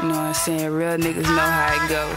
You know what I'm saying? Real niggas know how it go.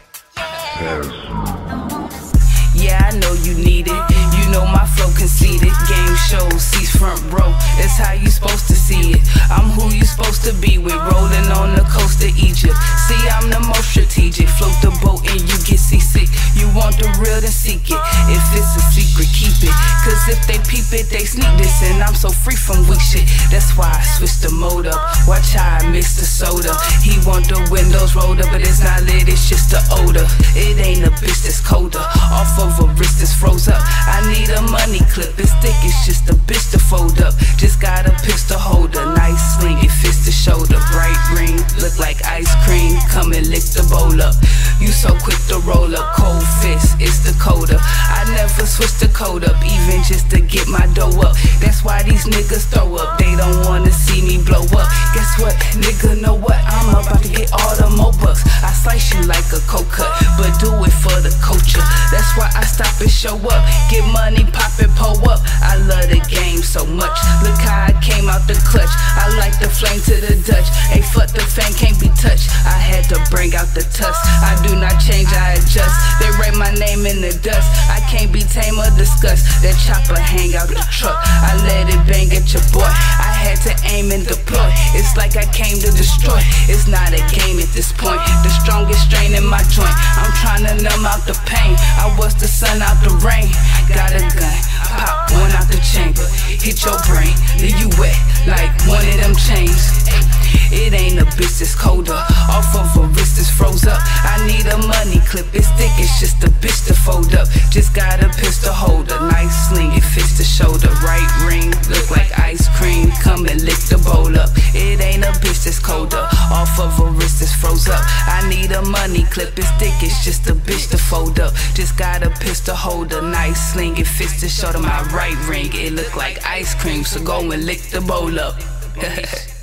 Yeah, I know you need it. You know my flow conceited. Game shows, seats front row. That's how you supposed to see it. I'm who you supposed to be with. Rolling on the coast of Egypt. See, I'm the most strategic. Float the boat and you get seasick. You want the real, then seek it. If it's a secret, keep it. Cause if they peep it, they sneak this. And I'm so free from weak shit. That's why I switched the mode up. Watch how I mix the soda. He want the windows rolled up, but it's not lit, it's just the odor. It ain't a bitch that's colder. Off of a wrist that's froze up. I need a money clip, it's thick, it's just a bitch to fold up. Just got a pistol holder, nice sling, it fits the shoulder. Bright ring, look like ice cream, come and lick the bowl up. You so quick to roll up, cold fist, it's the coda. I never switch the code up, even just to get my dough up. That's why these niggas throw up, they don't wanna see me blow up. Guess what, nigga, know what, I'm about to get all the mo bucks. I slice you like a cold cut, but do it for the culture. That's why I stop and show up, get money, pop and pull up. I love the game so much, look how I came out the clutch. I like the flame to the Dutch, hey fuck the fame, can't be touched. I had to bring out the tusk, I do not change, I adjust. They write my name in the dust, I can't be tame or discussed. That chopper hang out the truck, I let it bang at your boy. I had to aim and deploy, it's like I came to destroy. It's not a game at this point, the strongest strain in my joint. I'm trying to numb out the pain, I was the sun out the rain. Got a gun, pop one out the chamber, hit your brain, leave you wet like one of them chains. It ain't a bitch that's colder, off of a wrist that's froze up. I need a money clip, it's thick, it's just a bitch to fold up. Just got a pistol holder, nice sling, it fits the shoulder. Right ring, look like ice cream, come and lick the bowl up. It ain't a bitch that's colder, off of a wrist that's froze up. I need a money clip, it's thick, it's just a bitch to fold up. Just got a pistol holder, nice sling, it fits the shoulder. My right ring, it look like ice cream, so go and lick the bowl up.